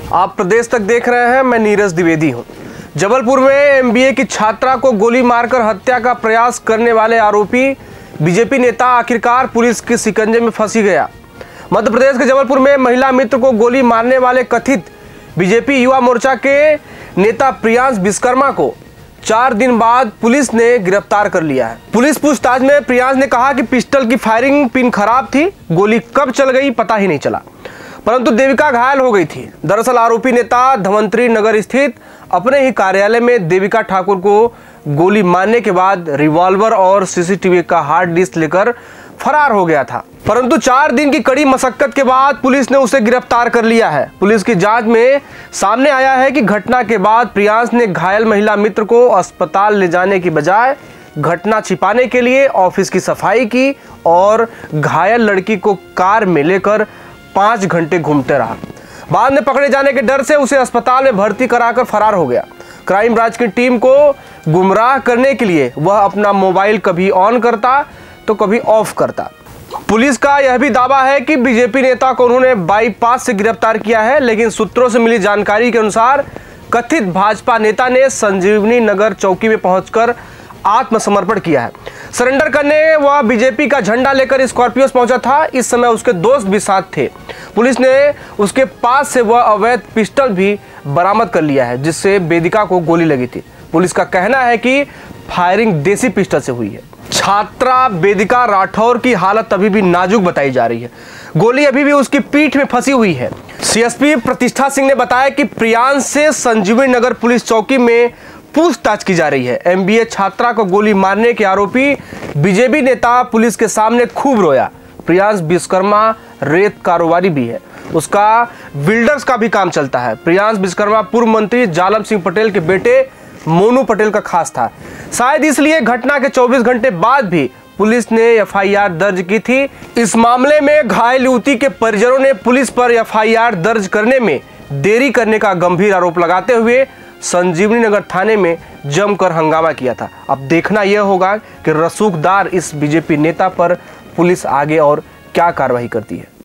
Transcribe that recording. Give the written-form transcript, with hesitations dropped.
आप प्रदेश तक देख रहे हैं, मैं नीरज द्विवेदी हूं। जबलपुर में एमबीए की छात्रा को गोली मारकर हत्या का प्रयास करने वाले आरोपी बीजेपी नेता आखिरकार पुलिस के शिकंजे में फंसी गया। मध्य प्रदेश के जबलपुर में महिला मित्र को गोली मारने वाले कथित बीजेपी युवा मोर्चा के नेता प्रियांश विश्वकर्मा को 4 दिन बाद पुलिस ने गिरफ्तार कर लिया है। पुलिस पूछताछ में प्रियांश ने कहा कि पिस्टल की फायरिंग पिन खराब थी, गोली कब चल गई पता ही नहीं चला, परंतु देविका घायल हो गई थी। दरअसल आरोपी नेता धमंतरी नगर स्थित अपने ही कार्यालय में देविका ठाकुर को गोली मारने के बाद रिवॉल्वर और सीसीटीवी का हार्ड डिस्क लेकर फरार हो गया था, परंतु 4 दिन की कड़ी मशक्कत के बाद पुलिस ने उसे गिरफ्तार कर लिया है। पुलिस की जांच में सामने आया है कि घटना के बाद प्रियांश ने घायल महिला मित्र को अस्पताल ले जाने की बजाय घटना छिपाने के लिए ऑफिस की सफाई की और घायल लड़की को कार में लेकर 5 घंटे घूमते रहा। बाद में पकड़े जाने के डर से उसे अस्पताल में भर्ती कराकर फरार हो गया। क्राइम ब्रांच की टीम को गुमराह करने के लिए वह अपना मोबाइल कभी ऑन करता तो कभी ऑफ करता। पुलिस का यह भी दावा है कि बीजेपी नेता को उन्होंने बाईपास से गिरफ्तार किया है, लेकिन सूत्रों से मिली जानकारी के अनुसार कथित भाजपा नेता ने संजीवनी नगर चौकी में पहुंचकर आत्मसमर्पण किया है। सरेंडर करने वह बीजेपी का झंडा लेकर स्कॉर्पियो पहुंचा था। इस समय उसके दोस्त भी साथ थे। पुलिस ने उसके पास से वह अवैध पिस्टल भी बरामद कर लिया है, जिससे वेदिका को गोली लगी थी। पुलिस का कहना है कि फायरिंग देसी पिस्टल से हुई है। छात्रा वेदिका राठौर की हालत अभी भी नाजुक बताई जा रही है। गोली अभी भी उसकी पीठ में फंसी हुई है। सीएसपी प्रतिष्ठा सिंह ने बताया कि प्रियांश से संजीवनी नगर पुलिस चौकी में पूछताछ की जा रही है। एमबीए छात्रा को गोली मारने के आरोपी बीजेपी नेता पुलिस के सामने खूब रोया। प्रियांश विश्वकर्मा रेत कारोबारी भी है, उसका बिल्डर्स का भी काम चलता है। प्रियांश विश्वकर्मा पूर्व मंत्री जालम सिंह पटेल के बेटे मोनू पटेल का खास था। शायद इसलिए घटना के 24 घंटे बाद भी पुलिस ने एफआईआर दर्ज की थी। इस मामले में घायल युवती के परिजनों ने पुलिस पर एफआईआर दर्ज करने में देरी करने का गंभीर आरोप लगाते हुए संजीवनी नगर थाने में जमकर हंगामा किया था। अब देखना यह होगा कि रसूखदार इस बीजेपी नेता पर पुलिस आगे और क्या कार्रवाई करती है।